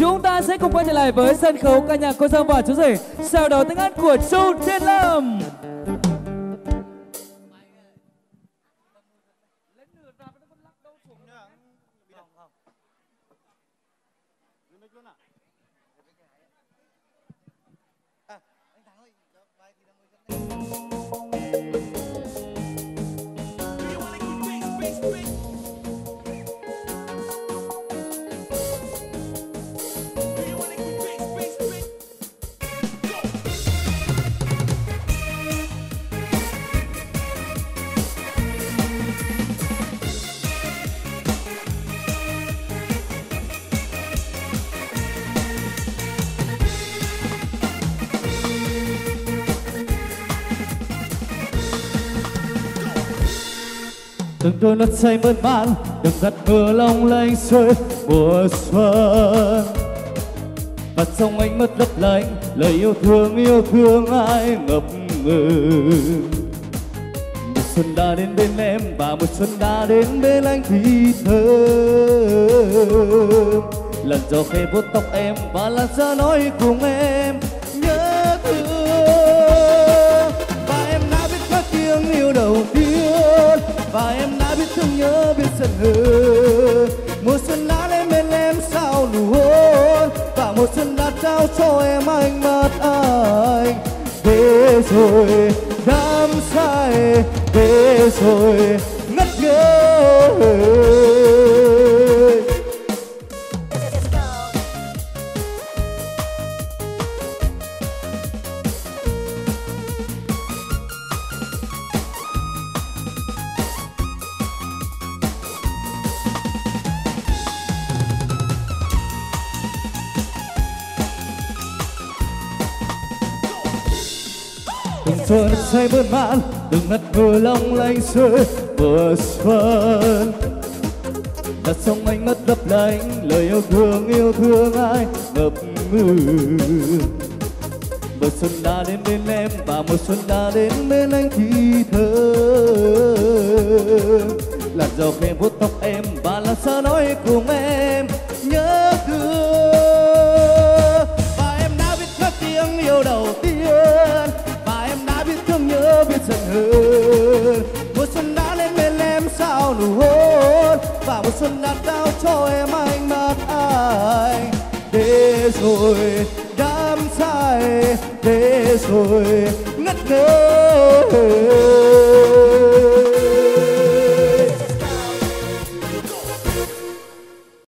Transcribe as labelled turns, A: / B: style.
A: Chúng ta sẽ cùng quay trở lại với sân khấu ca nhạc Cô Dâu và Chú Rể. Sau đó tiếng hát của Chu Thiên Lâm.
B: Từng đôi mắt say mơn man, đừng gặt mưa long lanh rơi mùa xuân. Và trong ánh mắt lấp lánh, lời yêu thương ai ngập ngừng. Mùa xuân đã đến bên em và mùa xuân đã đến bên anh thì thơm. Lần gió khẽ vuốt tóc em và làn da nói cùng em nhớ thương. Và em đã biết có tiếng yêu đầu tiên, và em đã biết thương nhớ biết giận hờn. Mùa xuân đã đến bên em sao nụ hôn, và mùa xuân đã trao cho em ánh mắt anh. Để rồi đắm say, để rồi ngất ngây. Xuân say mơn man, từng ngất mưa long lanh rơi mùa xuân. Đặt trong ánh mắt lấp lánh, lời yêu thương ai ngập ngừng. Mùa xuân đã đến bên em và mùa xuân đã đến bên anh thì thơm. Làn gió khẽ vuốt tóc em và làn da nói cùng em nhớ thương. Và em đã biết có tiếng yêu đầu tiên, thương nhớ biết giận hờn. Mùa xuân đã đến bên em sao nụ hôn, và mùa xuân đã trao cho em ánh mắt anh. Để rồi đắm say, để rồi ngất ngây.